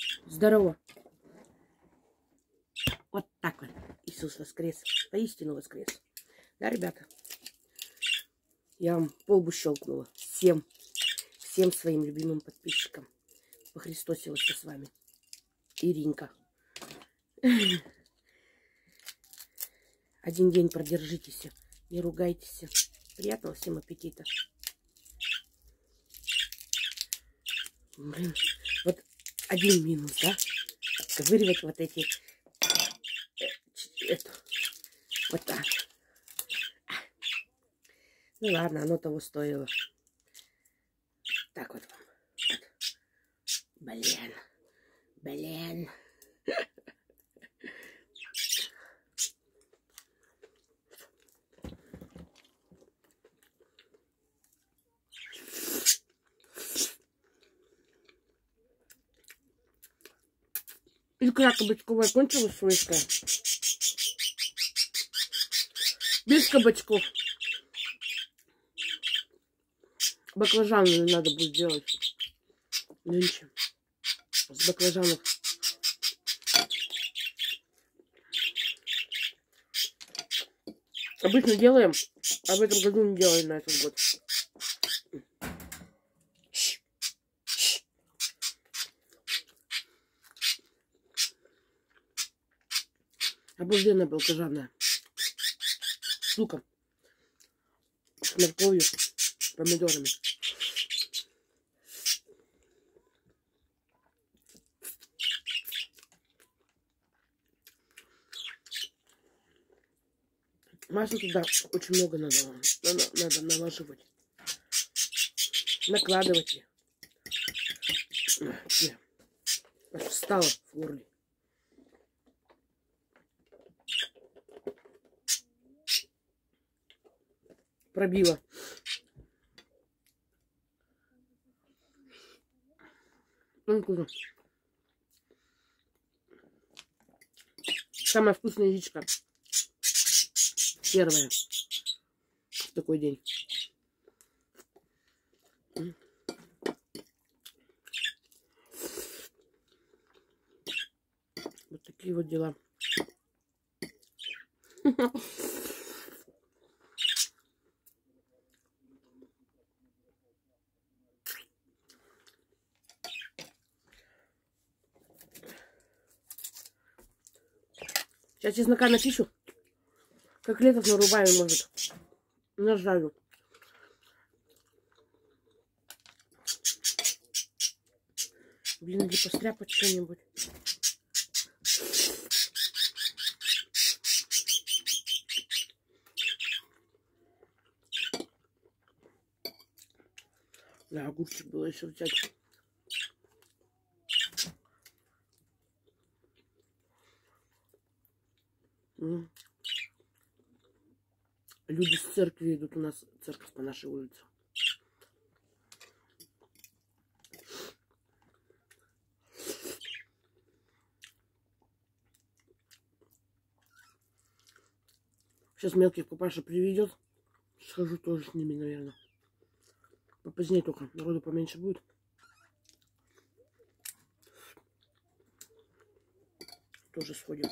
Здорово. Вот так вот. Иисус воскрес. Поистину воскрес. Да, ребята? Я вам полбу щелкнула. Всем своим любимым подписчикам. По Христосе вот с вами. Иринка. Один день продержитесь. Не ругайтесь. Приятного всем аппетита. Блин, вот один минус, да? Отковыривать вот эти... вот так. Ну ладно, оно того стоило. Так вот вам. Вот. Блин. Икра кабачковая кончилась, слышка. Без кабачков. Баклажаны надо будет делать. Нынче. С баклажанов. Обычно делаем, а в этом году не делаем на этот год. Обалденная баклажанная. С луком. С морковью. Помидорами. Масла туда очень много надо наложивать. Накладывать. Аж встала в горле. Пробила. Самая вкусная яичко. Первая. В такой день. Вот такие вот дела. Сейчас чеснока напишу. Котлетов нарубаю, может. Нажарю. Блин, где постряпать что-нибудь. Да, огурчик было еще взять. Люди с церкви идут. У нас церковь по нашей улице. Сейчас мелкий Паша приведет. Схожу тоже с ними, наверное. Попозднее только. Народу поменьше будет. Тоже сходим.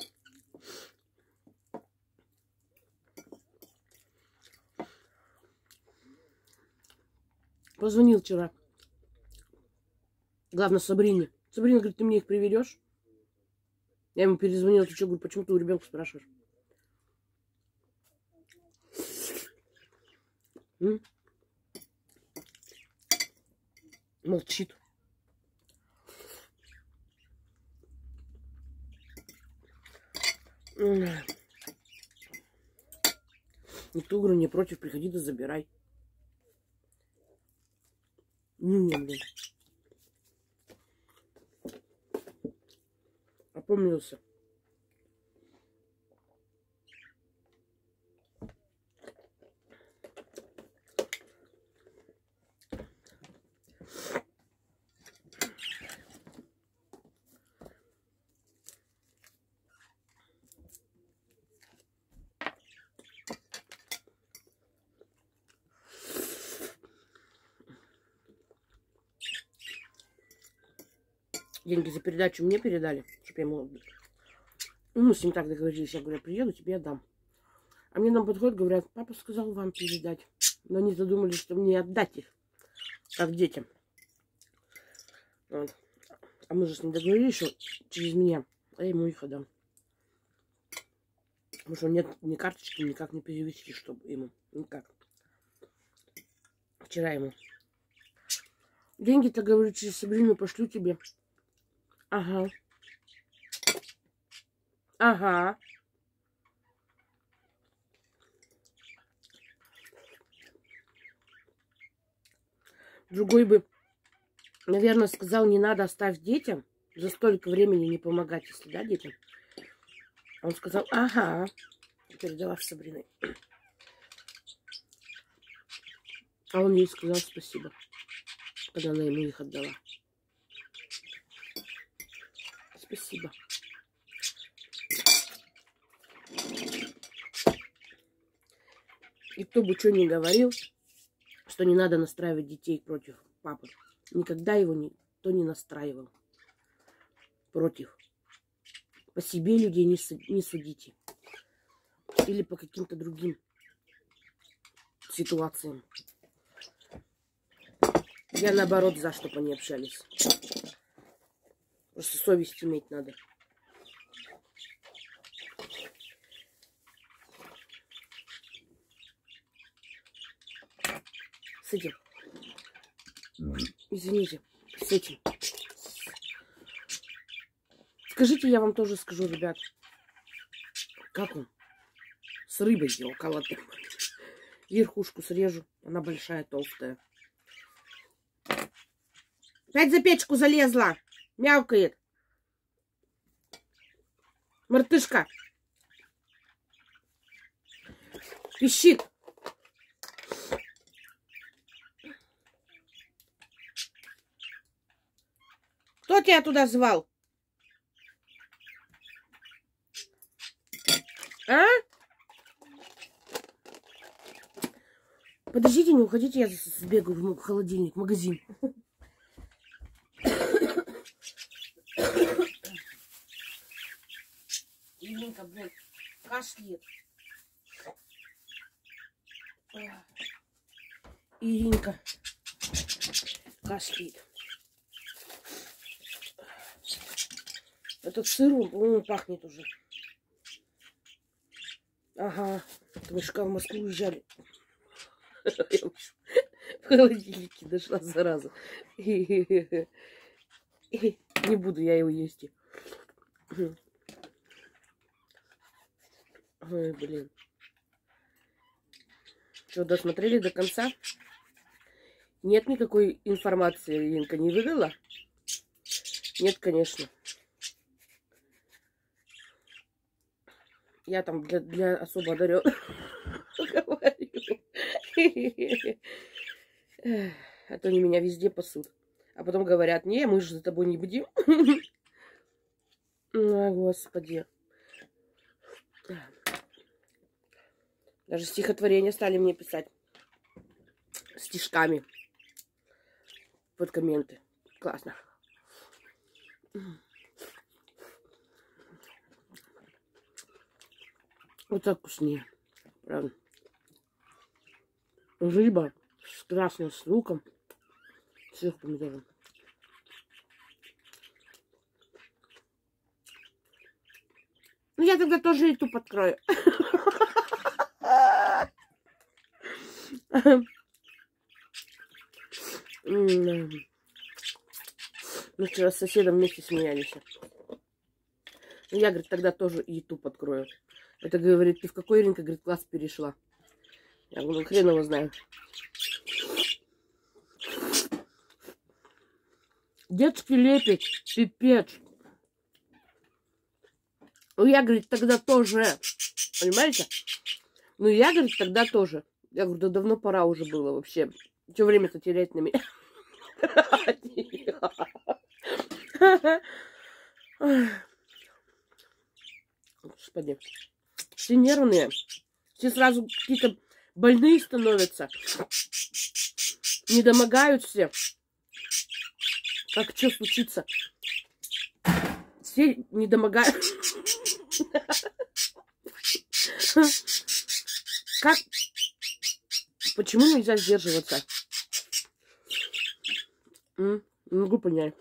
Позвонил вчера. Главное, Сабрине. Сабрина говорит, ты мне их приведешь? Я ему перезвонила. Ты что, говорю, почему ты у ребенка спрашиваешь? Молчит. Никто, говорю, не против, приходи да забирай. Не, блин. Опомнился. деньги за передачу мне передали, чтобы я ему... Ну, мы с ним так договорились. Я говорю, я приеду, тебе отдам. А мне нам подходят, говорят, папа сказал вам передать. Но они задумали, что мне отдать их, как детям. Вот. А мы же с ним договорились, что через меня, а я ему их отдам. Потому что нет ни карточки, никак не перевести, чтобы ему. Никак. Вчера ему. Деньги-то, говорю, через Сабрину пошлю тебе. Ага. Ага. Другой бы, наверное, сказал, не надо, оставь детям. За столько времени не помогать, если, да, детям. Он сказал, ага. Передала в Сабрины. А он ей сказал спасибо, когда она ему их отдала. Спасибо. И кто бы что ни говорил, что не надо настраивать детей против папы. Никогда его никто не настраивал против. По себе людей не судите. Или по каким-то другим ситуациям. Я наоборот за, чтобы они общались. Просто совесть иметь надо. С этим. Извините. С этим. Скажите, я вам тоже скажу, ребят. Как он? С рыбой его колотым. Верхушку срежу. Она большая, толстая. Опять за печку залезла. Мяукает. Мартышка. Пищит. Кто тебя туда звал? А? Подождите, не уходите, я сбегаю в холодильник, в магазин. Иринка, блин, кашляет. Иринка кашляет. Этот сыр, по-моему, пахнет уже. Ага, мы же в Москву уезжали. В холодильнике нашла, зараза. Не буду я его есть. Ой, блин. Что, досмотрели до конца? Нет никакой информации, Иринка не выдала? Нет, конечно. Я там для особо одаренных говорю. А то они меня везде пасут. А потом говорят, не, мы же за тобой не будем. О, Господи. Даже стихотворения стали мне писать. Стишками. Под комменты. Классно. Вот так вкуснее. Правда. Рыба с красным, с луком. Сверху помидором. Ну, я тогда тоже YouTube открою. Мы вчера с соседом вместе смеялись. Я, говорит, тогда тоже YouTube открою. Это, говорит, ты в какой, Иринка, говорит, класс перешла? Я говорю, хрен его знаю. Детский лепет, пипец. Ну, я, говорит, тогда тоже. Понимаете? Ну, я, говорит, тогда тоже. Я говорю, да давно пора уже было вообще. Что время-то терять на меня? Господи. Все нервные. Все сразу какие-то больные становятся. Не домогают все. Как что случится? все недомогают. Как? Почему нельзя сдерживаться? Не могу понять.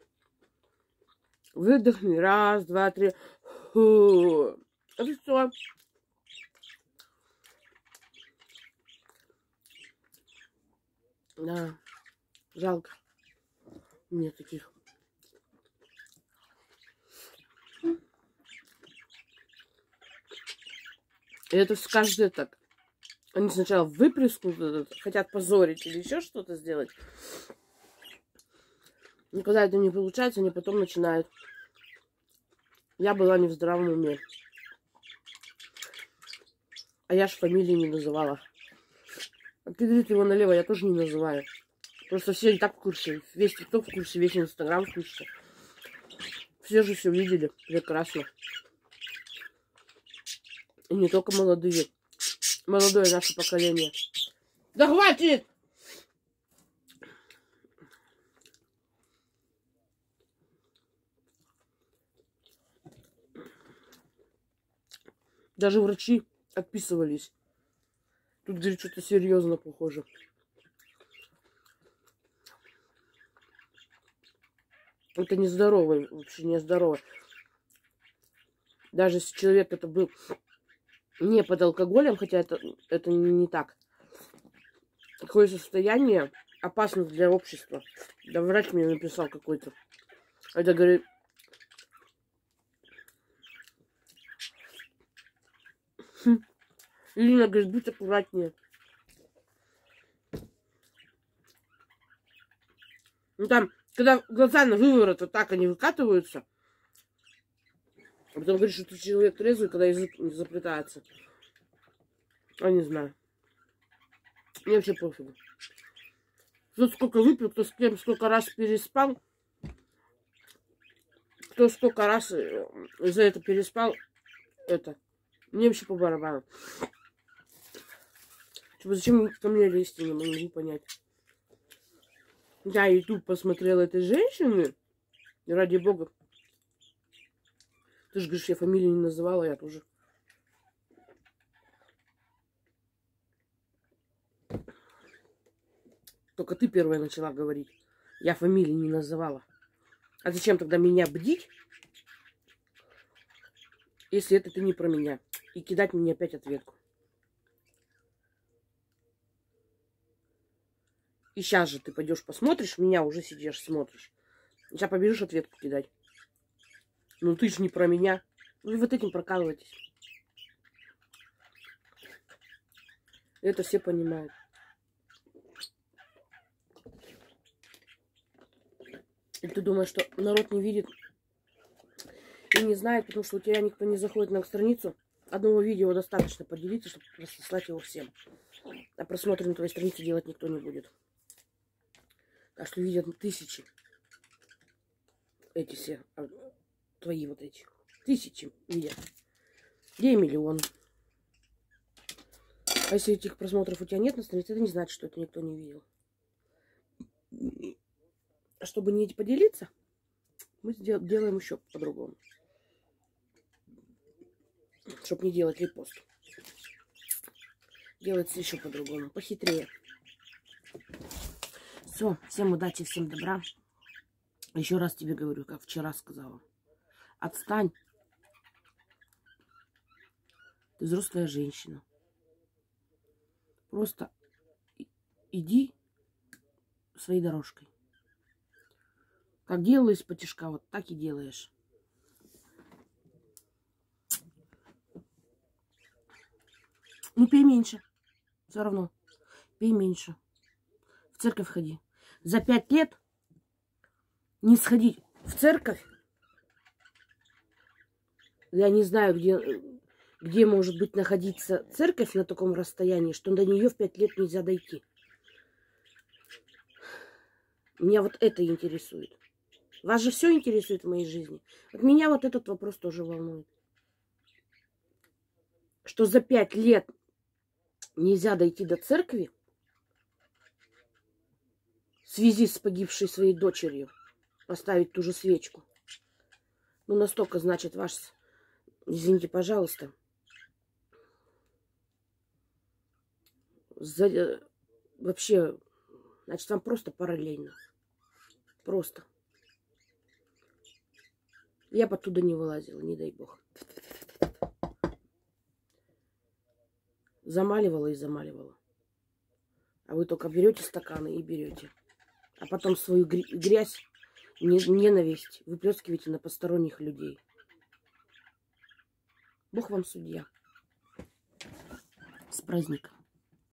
Выдохни. Раз, два, три. Фу. Это все. Да. Жалко. Нет таких. И это каждый так. Они сначала выплеснут, хотят позорить или еще что-то сделать. Но когда это не получается, они потом начинают. Я была не в здравом уме. А я ж фамилии не называла. Откидывает его налево, я тоже не называю. Просто все и так в курсе. Весь ТикТок в курсе, весь Инстаграм в курсе. Все же все видели. Прекрасно. И не только молодые. Молодое наше поколение. Да хватит! Даже врачи отписывались. Тут, говорит, что-то серьезно похоже. Это нездорово, вообще нездорово. Даже если человек это был не под алкоголем, хотя это не так. Такое состояние опасно для общества. Да врач мне написал какой-то. Это, говорит, Ирина, говорит, будь аккуратнее. Ну там, когда глаза на выворот вот так они выкатываются, а потом говорит, что ты человек трезвый, когда язык не заплетается. Я не знаю. Мне вообще пофигу. Кто сколько выпил, кто с кем сколько раз переспал, кто сколько раз за это переспал, это. Мне вообще по барабану. Зачем ко мне лезть, я не могу понять. Я YouTube посмотрела этой женщины. Ради бога. Ты же говоришь, я фамилию не называла, я тоже. Только ты первая начала говорить. Я фамилии не называла. А зачем тогда меня бдить, если это ты не про меня? И кидать мне опять ответку. И сейчас же ты пойдешь посмотришь, меня уже сидишь, смотришь. Сейчас побежишь ответку кидать. Ну ты же не про меня. Вы вот этим прокалываетесь. Это все понимают. И ты думаешь, что народ не видит и не знает, потому что у тебя никто не заходит на страницу. Одного видео достаточно поделиться, чтобы разослать его всем. А просмотр на твоей странице делать никто не будет. Так что видят тысячи. Эти все. Твои вот эти. Тысячи видят. Где миллион? А если этих просмотров у тебя нет на странице, это не значит, что это никто не видел. Чтобы не поделиться, мы делаем еще по-другому. Чтобы не делать репост. Делается еще по-другому, похитрее. Все, всем удачи, всем добра. Еще раз тебе говорю, как вчера сказала. Отстань. Ты взрослая женщина. Просто иди своей дорожкой. Как делала из-под тишка, вот так и делаешь. Ну, пей меньше. Все равно. Пей меньше. В церковь ходи. За 5 лет не сходить в церковь. Я не знаю, где может быть находиться церковь на таком расстоянии, что до нее в 5 лет нельзя дойти. Меня вот это интересует. Вас же все интересует в моей жизни. Вот меня вот этот вопрос тоже волнует. Что за 5 лет нельзя дойти до церкви в связи с погибшей своей дочерью, поставить ту же свечку. Ну, настолько, значит, ваш... Извините, пожалуйста. Вообще, значит, вам просто параллельно. Просто. Я бы оттуда не вылазила, не дай бог. Замаливала и замаливала. А вы только берете стаканы и берете. А потом свою грязь, ненависть выплескиваете на посторонних людей. Бог вам судья. С праздником.